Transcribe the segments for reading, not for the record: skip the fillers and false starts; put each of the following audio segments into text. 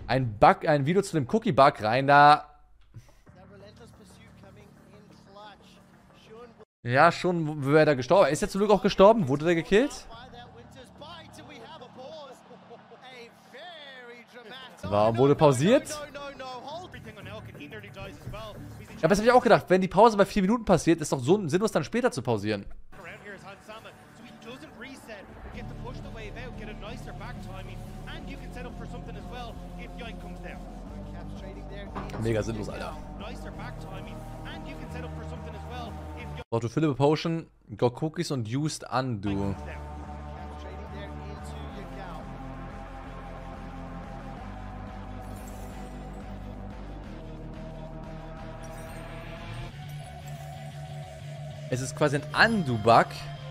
ein Video zu dem Cookie-Bug rein, da... Ja, schon wäre er gestorben. Ist er zum Glück auch gestorben? Wurde der gekillt? Warum wurde pausiert? Ja, aber das habe ich auch gedacht. Wenn die Pause bei 4 Minuten passiert, ist doch so sinnlos, dann später zu pausieren. Mega sinnlos, Alter. Auto Philippe Potion, got Cookies und used undo. Es ist quasi ein Undo-Bug.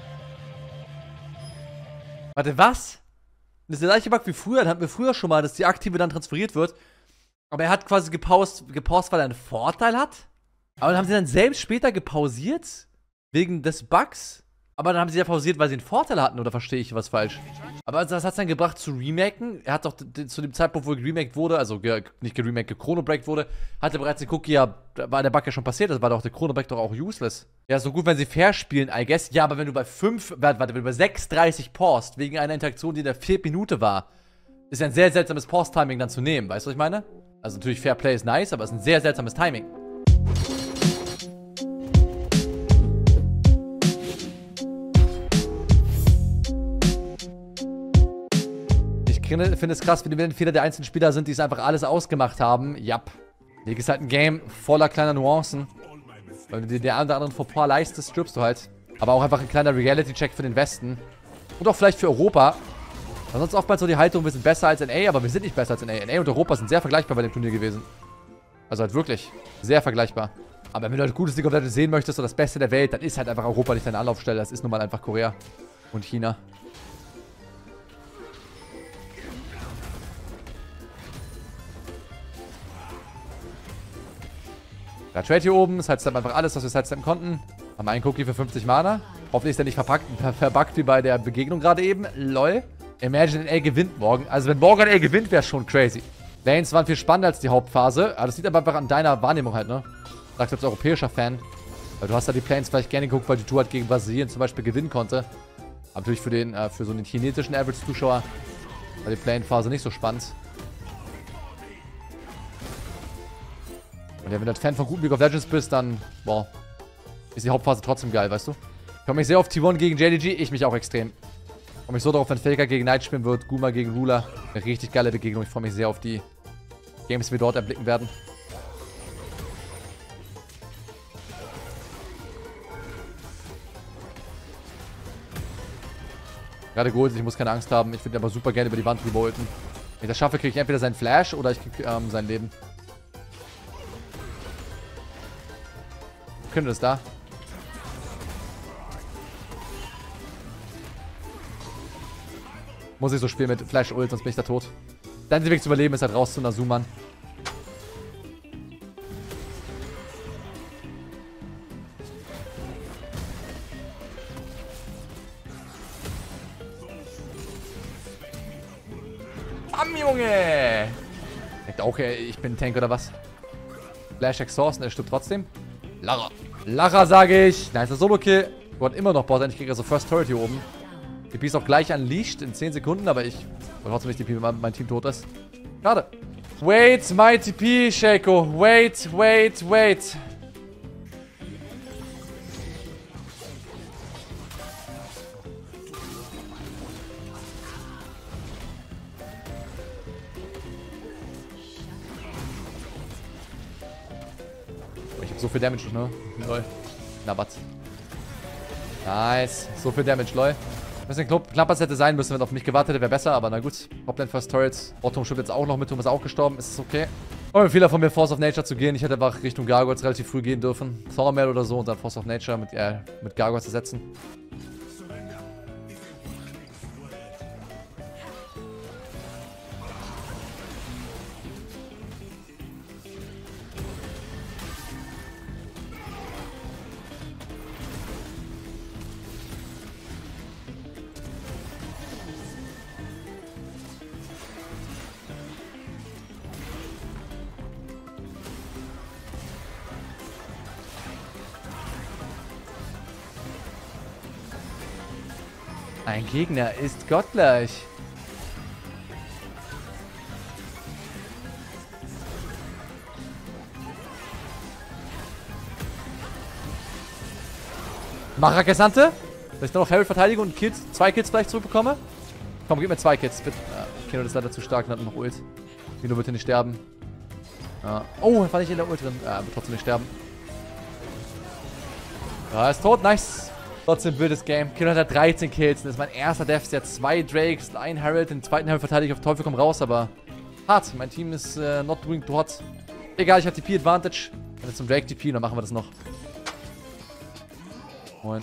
Warte, was? Das ist der gleiche Bug wie früher. Den hatten wir früher schon mal, dass die aktive dann transferiert wird. Aber er hat quasi gepaust, weil er einen Vorteil hat. Aber dann haben sie dann selbst später gepausiert. Wegen des Bugs. Aber dann haben sie ja pausiert, weil sie einen Vorteil hatten. Oder verstehe ich was falsch? Aber das hat es dann gebracht zu remaken. Er hat doch zu dem Zeitpunkt, wo geremaked wurde, also nicht geremaked, gechronobreakt wurde, hatte bereits den Cookie ja, war der Bug ja schon passiert. Das war doch der Chronobreak doch auch useless. Ja, so gut, wenn sie fair spielen, I guess. Ja, aber wenn du bei 6:30 paust, wegen einer Interaktion, die in der 4. Minute war, ist ja ein sehr seltsames Pause-Timing dann zu nehmen. Weißt du, was ich meine? Also natürlich, Fair Play ist nice, aber es ist ein sehr seltsames Timing. Ich finde es krass, wie die Fehler der einzelnen Spieler sind, die es einfach alles ausgemacht haben. Jap. League ist halt ein Game voller kleiner Nuancen. Wenn du dir den einen oder anderen Fauxpas leistest, stirbst du halt. Aber auch einfach ein kleiner Reality-Check für den Westen. Und auch vielleicht für Europa. Sonst oftmals so die Haltung, wir sind besser als NA, aber wir sind nicht besser als NA. NA und Europa sind sehr vergleichbar bei dem Turnier gewesen. Also halt wirklich sehr vergleichbar. Aber wenn du halt gutes League of Legends sehen möchtest, so das Beste der Welt, dann ist halt einfach Europa nicht deine Anlaufstelle. Das ist nun mal einfach Korea und China. Da Trade hier oben, sidestep einfach alles, was wir sidesteppen konnten. Haben einen Cookie für 50 Mana. Hoffentlich ist der nicht verbuggt wie bei der Begegnung gerade eben. Lol. Imagine NA gewinnt morgen. Also wenn morgen NA gewinnt, wäre es schon crazy. Lanes waren viel spannender als die Hauptphase. Aber das liegt aber einfach an deiner Wahrnehmung halt, ne? Sagst du als europäischer Fan. Weil du hast ja die Planes vielleicht gerne geguckt, weil die Tour halt gegen Brasilien zum Beispiel gewinnen konnte. Aber natürlich für so einen chinesischen Average-Zuschauer war die Plane-Phase nicht so spannend. Und ja, wenn du ein Fan von guten League of Legends bist, dann, boah, ist die Hauptphase trotzdem geil, weißt du? Ich freue mich sehr auf T1 gegen JDG, ich mich auch extrem. Ich freue mich so darauf, wenn Faker gegen Knight spielen wird, Guma gegen Ruler. Eine richtig geile Begegnung, ich freue mich sehr auf die Games, die wir dort erblicken werden. Gerade geholt, ich muss keine Angst haben, ich würde aber super gerne über die Wand rüber ulten. Wenn ich das schaffe, kriege ich entweder seinen Flash oder ich kriege sein Leben. Können wir das da? Muss ich so spielen mit Flash Ult, sonst bin ich da tot. Der einzige Weg zu überleben ist halt raus zu Nazuman. Bam, Junge! Denkt auch, ich bin ein Tank oder was? Flash Exhaust, er stirbt trotzdem. Lara. Lara, sage ich. Nice, Solo-Kill. Gott, immer noch Bot. Ich kriege also First Turret hier oben. DP ist auch gleich unleashed in 10 Sekunden, aber ich wollte trotzdem nicht DP, wenn mein Team tot ist. Schade. Wait, my TP, Shaco. Wait, wait, wait. Ich hab so viel Damage, ne? Lol. Na, was? Nice. So viel Damage, lol. Ein bisschen knapper hätte sein müssen, wenn er auf mich gewartet hätte, wäre besser, aber na gut. Topline First Turrets. Otto stirbt jetzt auch noch mit, Tom ist auch gestorben. Ist es okay? Oh, ein Fehler von mir, Force of Nature zu gehen. Ich hätte einfach Richtung Gargoyles relativ früh gehen dürfen. Thornmail oder so und dann Force of Nature mit Gargoyles ersetzen. Ein Gegner ist gottgleich. Marakesante. Dass ich dann noch Harold verteidige und Kills, 2 Kills vielleicht zurückbekomme. Komm, gib mir 2 Kills, bitte. Ja, Kino ist leider zu stark und hat noch Ult. Kino wird hier nicht sterben. Ja. Oh, da war ich in der Ult drin. Ja, wird trotzdem nicht sterben. Ja, ist tot, nice. Trotzdem wildes Game. Kino hat 13 Kills. Das ist mein erster Death. Der hat 2 Drakes, einen Harold, den zweiten Harold verteidige ich auf Teufel komm raus, aber hart. Mein Team ist not doing too hot. Egal, ich habe TP Advantage. Wenn jetzt zum Drake TP, dann machen wir das noch. Moin.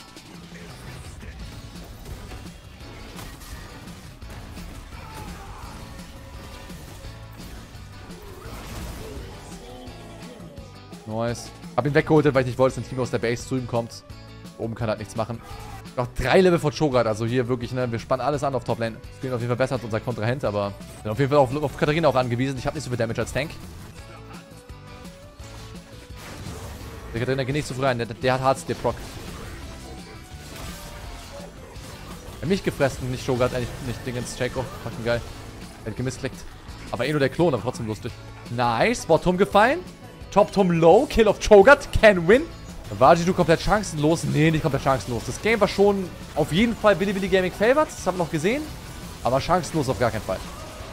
Nice. Hab ihn weggeholt, weil ich nicht wollte, dass ein Team aus der Base zu ihm kommt. Oben kann halt nichts machen. Noch 3 Level von Cho'Gath, also hier wirklich, ne, wir spannen alles an auf Toplane. Spielen auf jeden Fall besser als unser Kontrahent, aber bin auf jeden Fall auf Katharina auch angewiesen. Ich habe nicht so viel Damage als Tank. Der Katharina geht nicht so früh rein, der hat Hardstep Proc. Er hat mich gefressen, nicht Cho'Gath, eigentlich nicht Dingens, Shaco. Fucking geil. Er hat gemissklickt. Aber eh nur der Klon, aber trotzdem lustig. Nice, Bottom gefallen. Top-Tom low, Kill of Cho'Gath, can win. Wajidu komplett chancenlos. Nee, nicht komplett chancenlos. Das Game war schon auf jeden Fall Bilibili Gaming favored. Das haben wir noch gesehen. Aber chancenlos auf gar keinen Fall.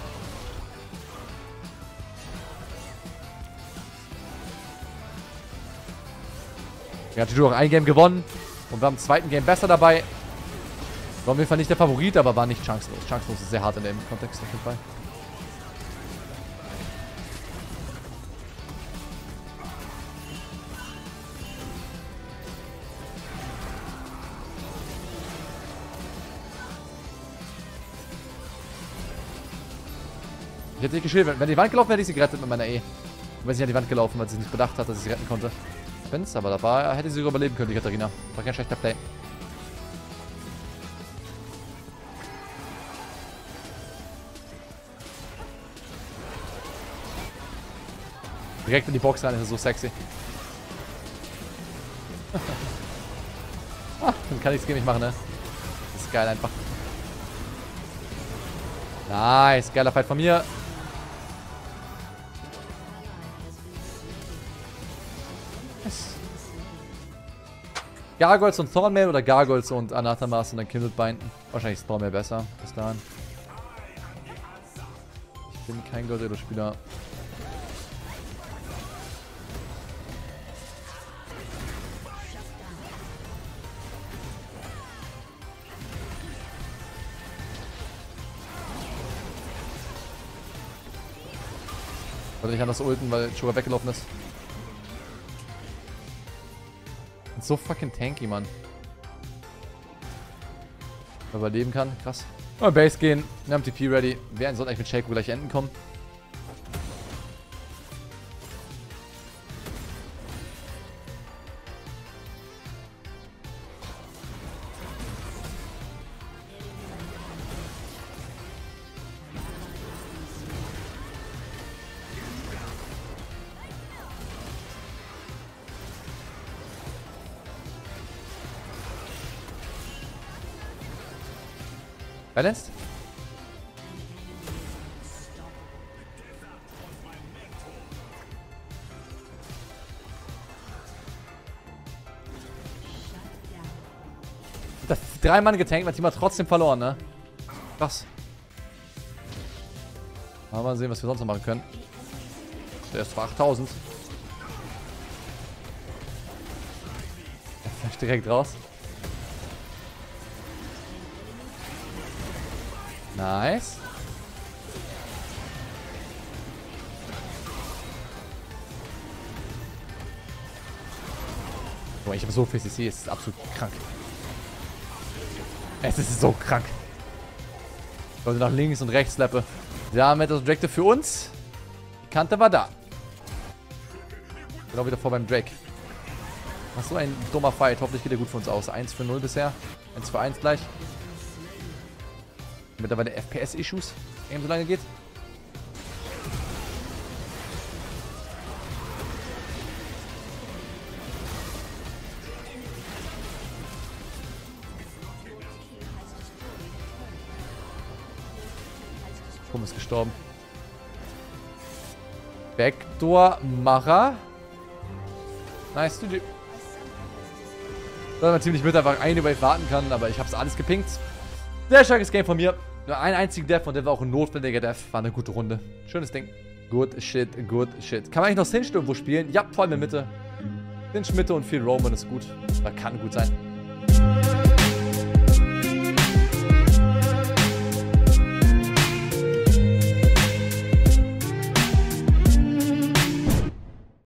Wajidu auch ein Game gewonnen. Und wir haben im zweiten Game besser dabei. War auf jeden Fall nicht der Favorit, aber war nicht chancenlos. Chancenlos ist sehr hart in dem Kontext auf jeden Fall. Ich hätte nicht geschildert. Wenn die Wand gelaufen wäre, hätte ich sie gerettet mit meiner E. Und wenn sie an die Wand gelaufen, weil sie nicht bedacht hat, dass ich sie retten konnte. Prinz, aber da war, hätte sie sogar überleben können, die Katharina. War kein schlechter Play. Direkt in die Box rein, das ist so sexy. Dann kann ich das Game nicht machen, ne? Das ist geil einfach. Nice, geiler Fight von mir. Gargoyles und Thornmail oder Gargoyles und Anathemas und dann Kindred binden. Wahrscheinlich ist Thornmail besser bis dahin. Ich bin kein Gold-Spieler. Ich wollte nicht anders ulten, weil Cho'Gath weggelaufen ist. So fucking tanky, Mann. Überleben kann, krass. Mal Base gehen, wir haben TP ready. Wir sollten eigentlich mit Shaco gleich enden kommen. Balanced? Das 3 Mann getankt, mein Team hat trotzdem verloren, ne? Krass. Mal sehen, was wir sonst noch machen können. Der ist zwar 8000. Er flasht direkt raus. Nice. Boah, ich habe so viel CC, es ist absolut krank. Es ist so krank. Ich wollte nach links und rechts slappe. Ja, mit das Objective für uns. Die Kante war da. Genau wieder vor beim Drake. Was so ein dummer Fight. Hoffentlich geht er gut für uns aus. 1 für 0 bisher. 1 für 1 gleich. Mittlerweile FPS-Issues, eben so lange geht. Pum ist gestorben. Backdoor-Macher. Nice, GG. Weil mein Team nicht mit einfach eine Wave warten kann, aber ich hab's alles gepinkt. Sehr starkes Game von mir. Nur einen einzigen Death und der war auch ein notwendiger Death. War eine gute Runde. Schönes Ding. Good shit, good shit. Kann man eigentlich noch Singed irgendwo spielen? Ja, vor allem in Mitte. Singed Mitte und viel Roman ist gut. Oder kann gut sein.